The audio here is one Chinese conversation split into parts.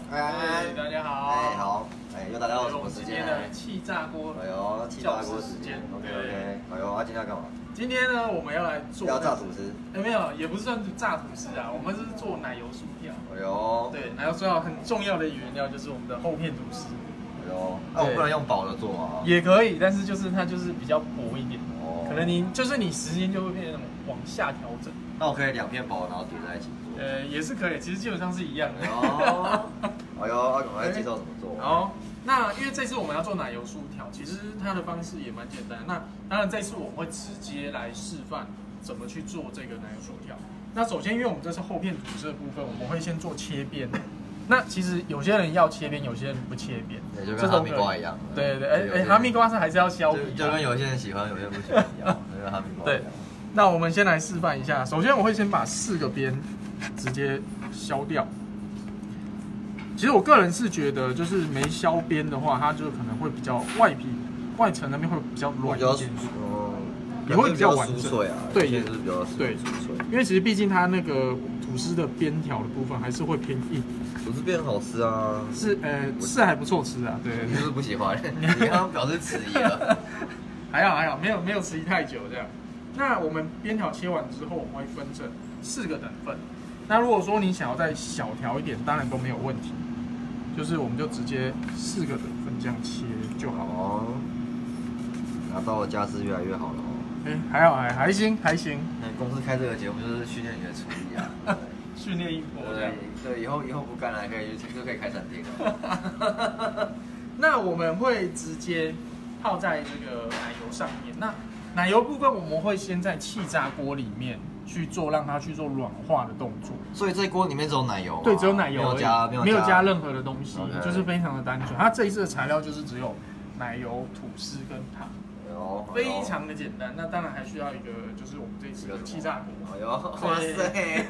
大家好。 哎，好，哎，又来到什么时间呢？ 气炸锅。 哎呦，气炸锅时间。OK。哎呦，今天要干嘛？ 今天呢，我们要来做。 要炸吐司？ 哎，没有，也不算炸吐司啊，我们是做奶油薯条。 哎呦。 对，奶油薯条很重要的原料就是我们的厚片吐司。 哎呦，那我不能用薄的做吗？ 也可以，但是它就是比较薄一点。哦。可能你时间就会变成往下调整。 那我可以2片薄，然后叠在一起做。 也是可以，其实基本上是一样的。 哦。哎呦，阿总来介绍怎么做。 好，那因为这次我们要做奶油薯条，其实它的方式也蛮简单。那当然这次我们会直接来示范怎么去做这个奶油薯条。那首先，因为我们这是厚片吐司的部分，我们会先做切边。那其实有些人要切边，有些人不切边， 就跟哈密瓜一样。 对，哈密瓜是还是要削皮， 就跟有些人喜欢，有些人不喜欢一样，就跟哈密瓜一样。 对，那我们先来示范一下。首先，我会先把4个边直接削掉。其实我个人是觉得，就是没削边的话，它就可能会比较外层那边会比较软一点，也会比较完整啊。对， 也是比较对，因为其实毕竟它那个吐司的边条的部分还是会偏硬。 吐司边好吃啊， 是还不错吃啊。对， 就是不喜欢。你刚刚表示迟疑了。 还好，没有迟疑太久这样。那我们边条切完之后，我们会分成4个等份。那如果说你想要再小条一点，当然都没有问题。就是我们就直接4个等份这样切就好哦。 拿到的家是越来越好了哦。 还好，还行。 公司开这个节目就是训练你的厨艺啊， 训练一波这样。 对，以后不干了，就可以开餐厅了。 那我们会直接泡在这个奶油上面。那奶油部分我们会先在气炸锅里面去做，让它去做软化的动作。 所以这锅里面只有奶油。 对，只有奶油，没有加任何的东西， okay. 就是非常的单纯。它这一次的材料就是只有奶油、吐司跟糖，非常的简单。那当然还需要一个，就是我们这一次的气炸锅。 哎呦，哇塞！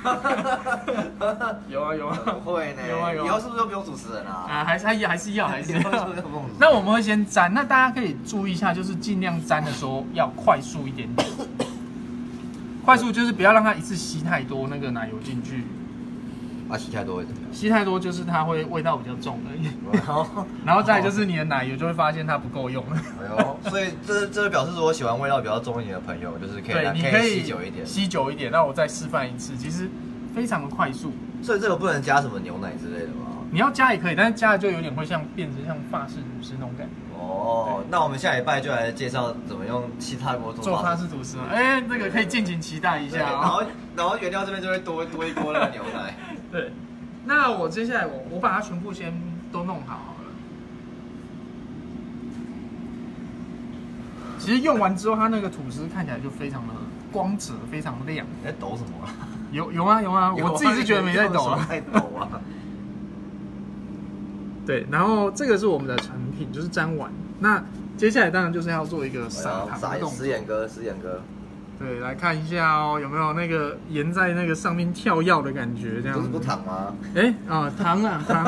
有啊， 不会呢。有。以后是不是就不用主持人啊？ 还是要。那我们会先沾，那大家可以注意一下，就是尽量沾的时候要快速一点点。快速就是不要让它一次吸太多那个奶油进去。 吸太多会怎么样？ 吸太多就是它会味道比较重而已。然后再来就是你的奶油就会发现它不够用了。哎呦， 所以这表示说我喜欢味道比较重一点的朋友，就是可以吸久一点。 吸久一点，那我再示范一次，其实非常的快速。 所以这个不能加什么牛奶之类的吗？ 你要加也可以，但是加了就有点会变成像法式吐司那种感觉。 哦，那我们下礼拜就来介绍怎么用气炸锅做法式吐司。这个可以敬请期待一下。 然后原料这边就会多一锅那个牛奶。 对，那我接下来我把它全部先都弄好了。其实用完之后，它那个吐司看起来就非常的光泽，非常亮。 你在抖什么啊？ 有啊，我自己是觉得没在抖啊。 在抖啊。 对，然后这个是我们的成品，就是沾完。那接下来当然就是要做一个撒糖的动作。 食盐哥。 对，来看一下哦，有没有那个盐在那个上面跳跃的感觉？这样子。 不是糖吗？ 糖。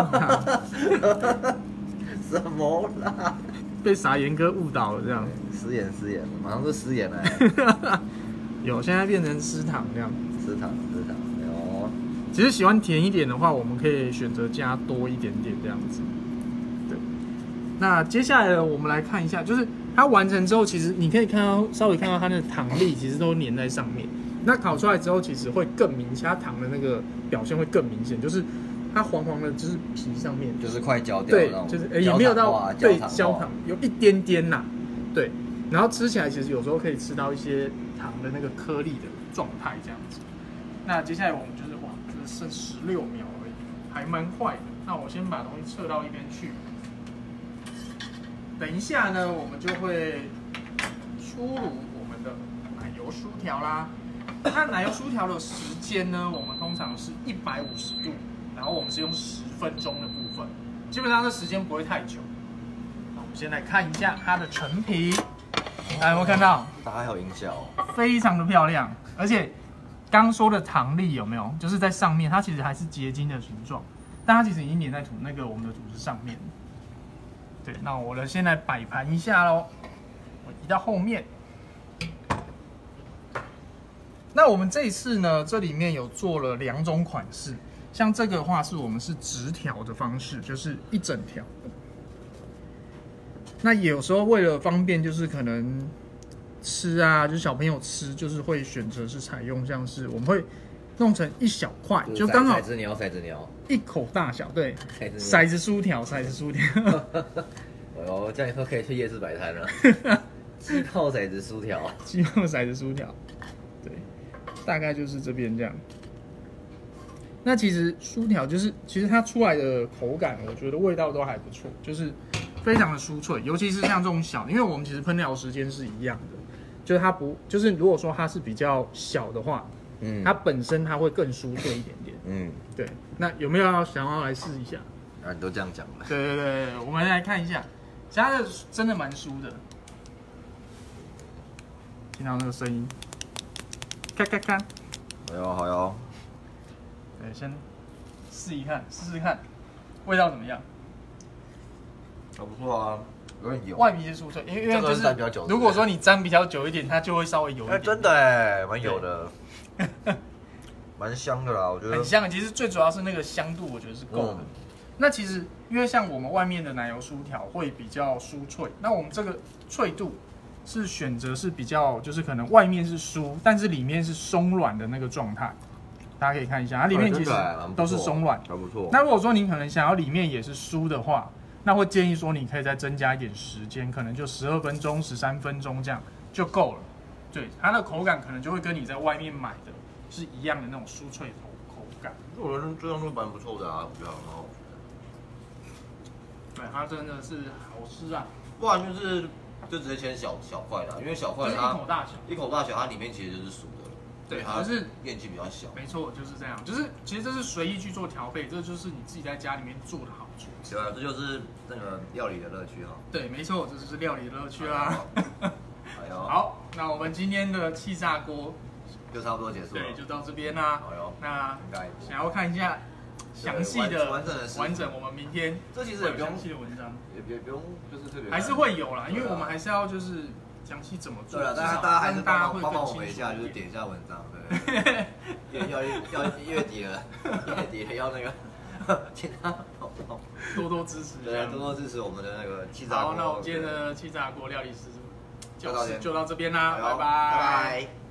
什么啦？ 被撒盐哥误导了，这样。 食盐，马上就食盐了。 有，现在变成湿糖这样。 湿糖。 其实喜欢甜一点的话，我们可以选择加多一点点这样子。对，那接下来呢，我们来看一下，就是它完成之后，其实你可以稍微看到它的糖粒其实都粘在上面。那烤出来之后，其实会更明显，它糖的那个表现会更明显，就是它黄黄的，就是皮上面就是快焦掉的那种。 对，就是也没有到焦糖，有一点点啦。对，然后吃起来其实有时候可以吃到一些糖的那个颗粒的状态这样子。那接下来我们就是剩16秒而已，还蛮快的。那我先把东西撤到一边去。等一下呢，我们就会出炉我们的奶油薯条啦。那奶油薯条的时间呢，我们通常是150度，然后我们是用10分钟的部分，基本上这时间不会太久。那我们先来看一下它的成品，大家有没有看到？ 大家有音效， 非常的漂亮，而且。刚说的糖粒有没有？就是在上面，它其实还是结晶的形状，但它其实已经粘在我们的吐司上面。对，那我先来摆盘一下喽，我移到后面。那我们这一次呢，这里面有做了2种款式， 像这个的话是我们是直条的方式，就是一整条。那有时候为了方便，就是可能吃啊，就是小朋友吃，就是会选择是采用像是我们会弄成一小块，就刚好骰子鸟一口大小，对，骰子酥条。 哦，这样以后可以去夜市摆摊了。气泡骰子酥条， 对，大概就是这边这样。那其实酥条其实它出来的口感，我觉得味道都还不错，就是非常的酥脆，尤其是像这种小，因为我们其实烹调时间是一样的，就是它不，就是如果说它是比较小的话，它本身它会更酥脆一点点，对。那有没有想要来试一下？ 啊，你都这样讲了。 对，我们来看一下，其实它的真的蛮酥的，听到那个声音，咔咔咔， 好哟。 对，先试试看，味道怎么样？ 还不错啊，有点油。 外皮是酥脆，因为就是如果说你沾比较久一点，它就会稍微油一点。 真的哎，蛮油的，蛮香的啦，我觉得。 很香，其实最主要是那个香度，我觉得是够的。那其实因为像我们外面的奶油酥条会比较酥脆，那我们这个脆度是选择是比较，就是可能外面是酥，但是里面是松软的那个状态。大家可以看一下，它里面其实都是松软， 还不错。 那如果说您可能想要里面也是酥的话，那会建议说你可以再增加一点时间，可能就12分钟、13分钟这样就够了。对，它的口感可能就会跟你在外面买的是一样的那种酥脆口感。 我觉得这样都蛮不错的啊，我觉得很好吃。对，它真的是好吃啊！ 不然就直接切小块的，因为小块它一口大小，它里面其实就是熟的。 对，可是面积比较小。 没错，就是这样。就是其实这是随意去做调配，这就是你自己在家里面做的好处。 对啊，这就是那个料理的乐趣哈。 对，没错，这就是料理的乐趣啦。好，那我们今天的气炸锅就差不多结束了。 对，就到这边啦。 好哟。 那想要看一下详细的完整，我们明天这其实也不用详细的文章， 也不用就是特别。 还是会有啦，因为我们还是要就是详细怎么做。 对了，大家还是帮我们一下，就是点一下文章，对。要月底了，要那个，请大家多多支持， 对，多多支持我们的那个气炸锅。 好，那我们今天的气炸锅料理师就到这边啦，拜拜。